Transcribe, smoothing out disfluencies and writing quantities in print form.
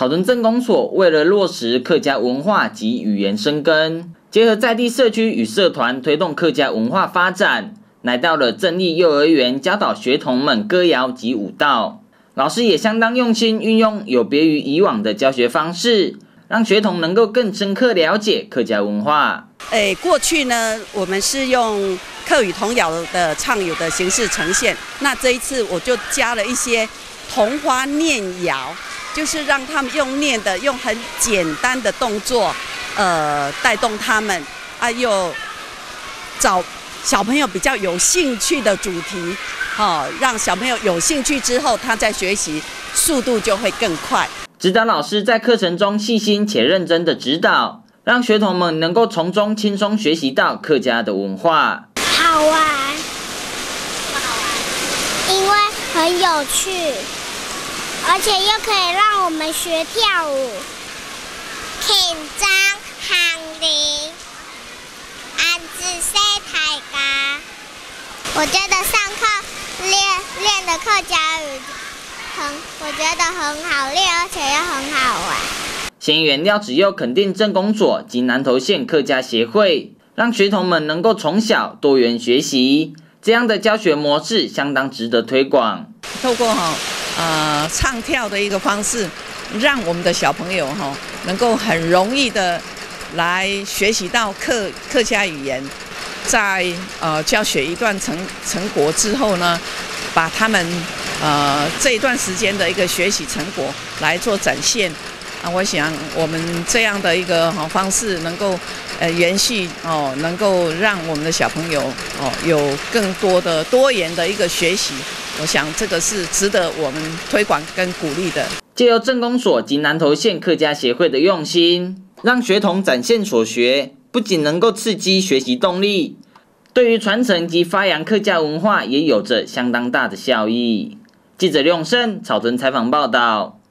草屯镇公所为了落实客家文化及语言生根，结合在地社区与社团推动客家文化发展，来到了镇立幼儿园教导学童们歌谣及舞蹈。老师也相当用心，运用有别于以往的教学方式，让学童能够更深刻了解客家文化。 过去呢，我们是用客语童谣的唱咏的形式呈现，那这一次我就加了一些童话念谣，就是让他们用念的，用很简单的动作，带动他们又找小朋友比较有兴趣的主题，让小朋友有兴趣之后，他在学习速度就会更快。 指导老师在课程中细心且认真的指导，让学童们能够从中轻松学习到客家的文化。 好玩，因为很有趣，而且又可以让我们学跳舞。紧张行礼，安子说大家。我觉得上课练的客家语我觉得很好练，而且又很好玩。 县议员廖子佑肯定镇公所及南投县客家协会，让学童们能够从小多元学习，这样的教学模式相当值得推广。 透过唱跳的一个方式，让我们的小朋友能够很容易的来学习到客家语言，在教学一段成果之后呢，把他们这一段时间的一个学习成果来做展现。我想我们这样的一个方式能够延续能够让我们的小朋友有更多的多元的一个学习。我想这个是值得我们推广跟鼓励的。 借由镇公所及南投县客家协会的用心，让学童展现所学，不仅能够刺激学习动力，对于传承及发扬客家文化也有着相当大的效益。记者刘永胜草屯采访报道。